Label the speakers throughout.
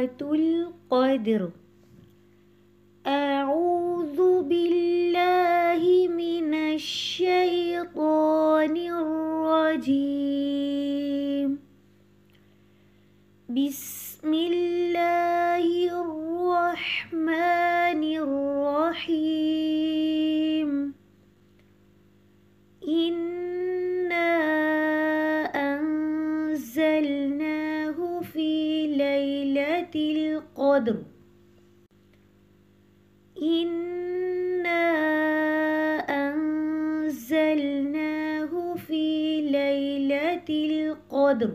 Speaker 1: القدر. أعوذ بالله من الشيطان الرجيم. بسم الله الرحمن الرحيم. إنا أنزلناه في ليلة القدر. إنا أنزلناه في ليلة القدر.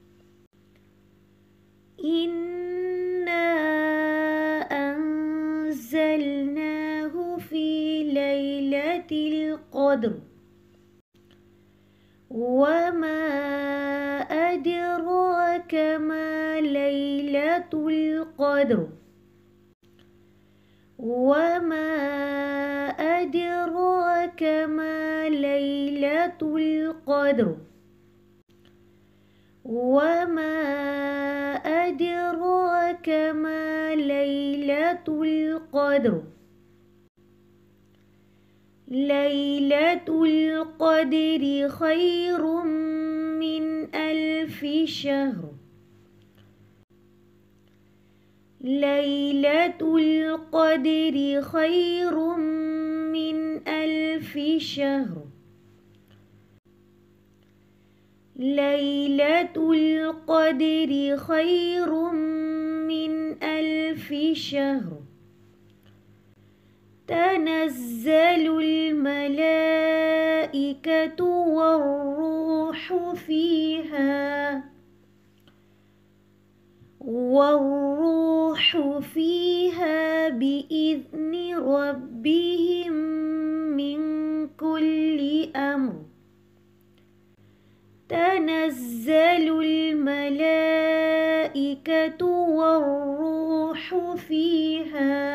Speaker 1: إنا أنزلناه في ليلة القدر. وما أدراك ما ليلة القدر. وما أدراك ما ليلة القدر. وما أدراك ما ليلة القدر. ليلة القدر خير من 1000 شهر. ليلة القدر خير من 1000 شهر. ليلة القدر خير من 1000 شهر. تنزل الملائكة والروح فيها. والروح فيها بإذن ربهم من كل أمر. تنزل الملائكة والروح فيها.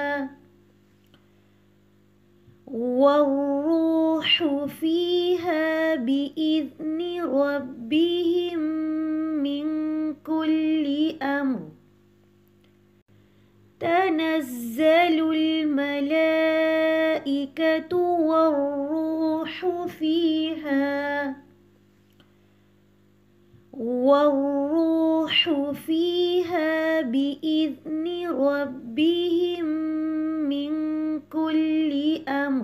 Speaker 1: والروح فيها بإذن ربهم من كل أمر. تنزل الملائكة والروح فيها. والروح فيها بإذن ربهم من كل أمر.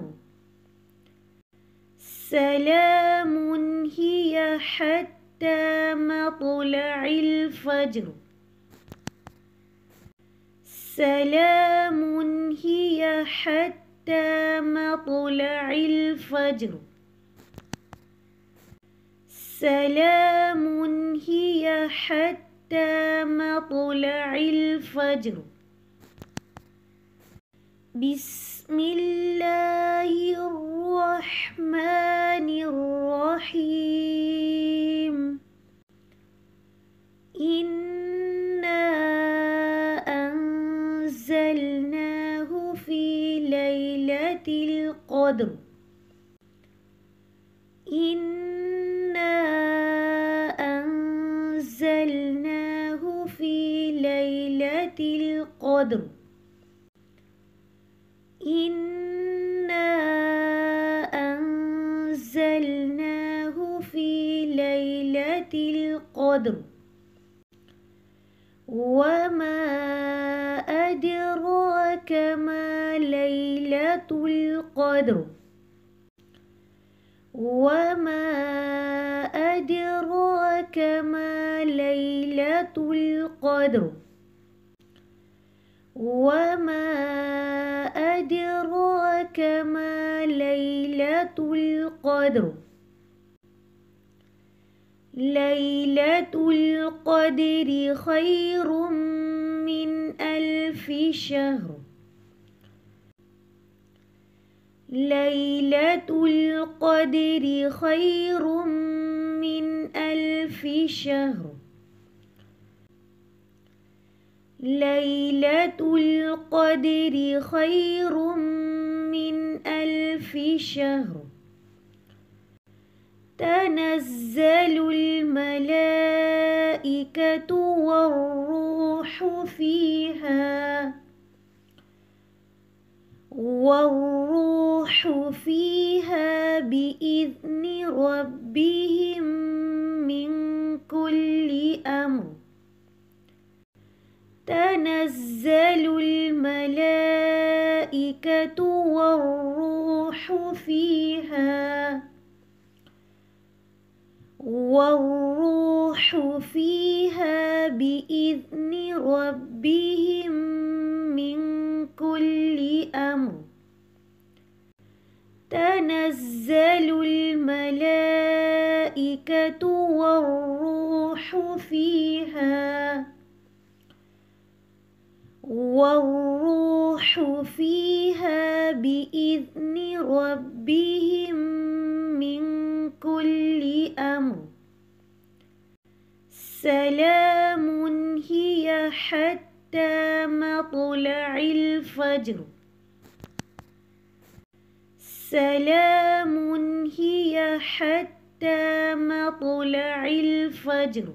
Speaker 1: سلام هي حتى مطلع الفجر. سلام هي حتى مطلع الفجر. سلام هي حتى مطلع الفجر. بسم الله الرحمن الرحيم. إنا أنزلناه في ليلة القدر. إنا أنزلناه في ليلة القدر. إنا أنزلناه في ليلة القدر. وما أدراك ما ليلة القدر. وما أدراك ما ليلة القدر. وما أدراك ما ليلة القدر. ليلة القدر خير من 1000 شهر. ليلة القدر خير من 1000 شهر. ليلة القدر خير من 1000 شهر. تنزل الملائكة الملائكة والروح فيها بإذن ربهم من كل أمر تنزل الملائكة والروح فيها بإذن ربهم من كل أمر تنزل الملائكة والروح فيها بإذن ربهم من كل أمر سلام هي حتى مطلع الفجر سلام هي حتى مطلع الفجر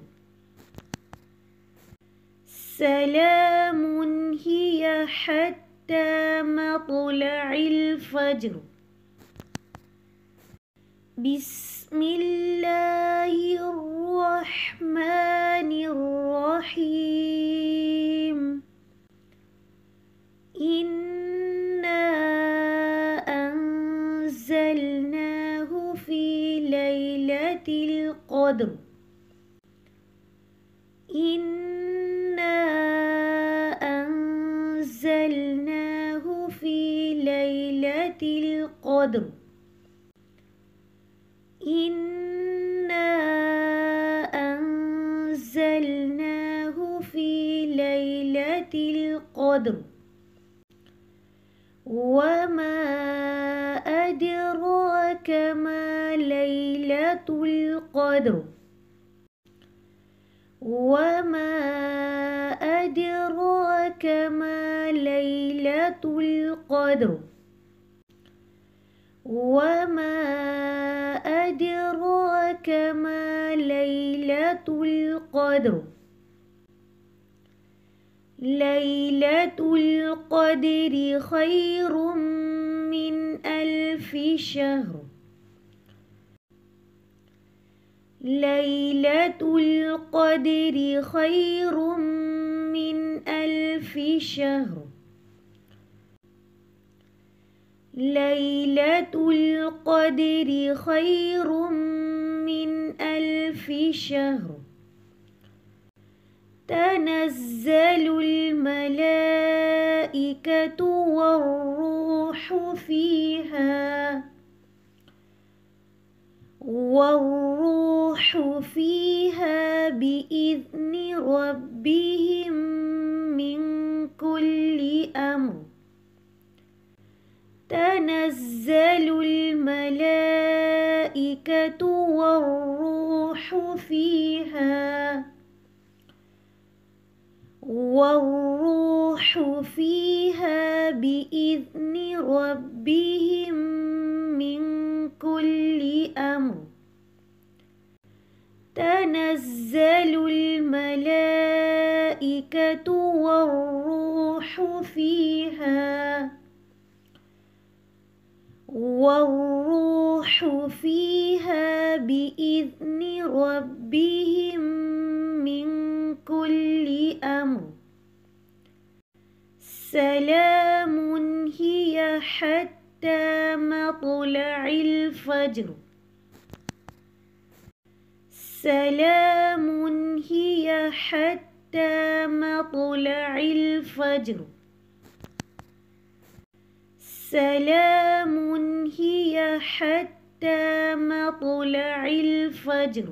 Speaker 1: سلام هي حتى مطلع الفجر بسم الله الرحمن الرحيم إنا أنزلناه في ليلة القدر إنا أنزلناه في ليلة القدر إنا أنزلناه في ليلة القدر وما أدراك ما ليلة القدر وما أدراك ما ليلة القدر وما أدراك ما ليلة القدر ليلة القدر خير من 1000 شهر ليلة القدر خير من 1000 شهر ليلة القدر خير من 1000 شهر تنزل الملائكة والروح فيها بإذن ربهم من كل أمر تنزل الملائكة والروح فيها بإذن ربهم من كل أمر تنزل الملائكة والروح فيها بإذن ربهم من كل أمر سلام هي حتى مطلع الفجر سلام هي حتى مطلع الفجر سلام هي حتى مطلع الفجر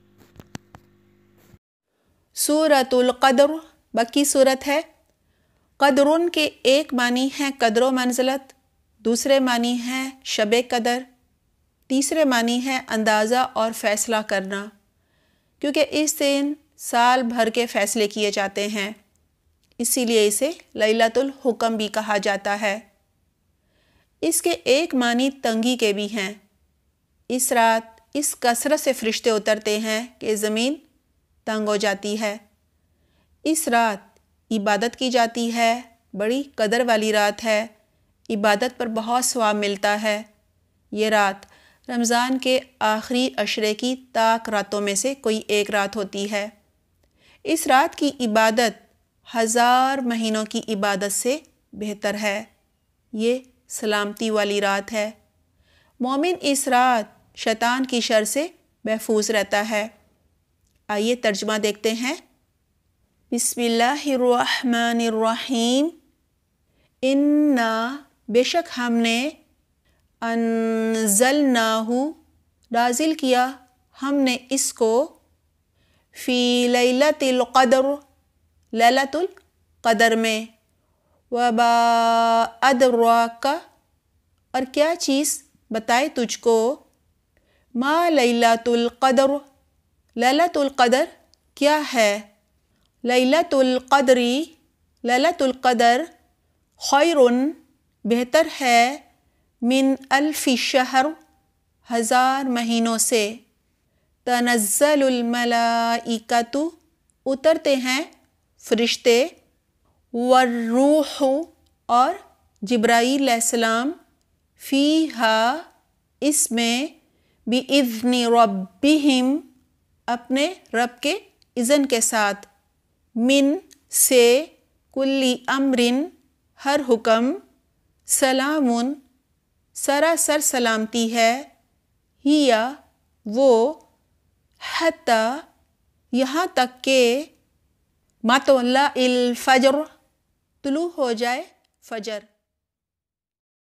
Speaker 2: सूरतुल क़द्र मक्की सूरत है। क़द्रुन के एक मानी है कदर मंज़लत, दूसरे मानी है शब कदर, तीसरे मानी है अंदाज़ा और फ़ैसला करना, क्योंकि इस दिन साल भर के फ़ैसले किए जाते हैं, इसीलिए इसे लैलतुल हुक्म भी कहा जाता है। इसके एक मानी तंगी के भी हैं। इस रात इस कसरत से फ़रिश्ते उतरते हैं कि ज़मीन تنگ ہو جاتی ہے۔ اس رات عبادت کی جاتی ہے، بڑی قدر والی رات ہے، عبادت پر بہت ثواب ملتا ہے۔ یہ رات رمضان کے آخری عشرے کی طاق راتوں میں سے کوئی ایک رات ہوتی ہے۔ اس رات کی عبادت 1000 مہینوں کی عبادت سے بہتر ہے۔ یہ سلامتی والی رات ہے۔ مومن اس رات شیطان کی شر سے محفوظ رہتا ہے۔ آئیے ترجمہ دیکھتے ہیں۔ بسم اللہ الرحمن الرحیم۔ انا بے شک ہم نے انزلناہ نازل کیا ہم نے اس کو فی لیلۃ القدر لیلۃ القدر میں، وما ادراک اور کیا چیز بتائے تجھ کو، ما لیلۃ القدر لیلۃ القدر کیا ہے، لیلۃ القدری لیلۃ القدر خیر بہتر ہے، من الف شہر 1000 مہینوں سے، تنزل الملائکۃ اترتے ہیں فرشتے، والروح اور جبرائیل علیہ السلام، فیہا اس میں، بِإِذْنِ رَبِّهِمْ اپنے رب کے اذن کے ساتھ، من سے، کل امر ہر حکم، سلام سراسر سلامتی ہے، ہیا وہ، حتی یہاں تک کہ، مطلع الفجر طلوع ہو جائے فجر۔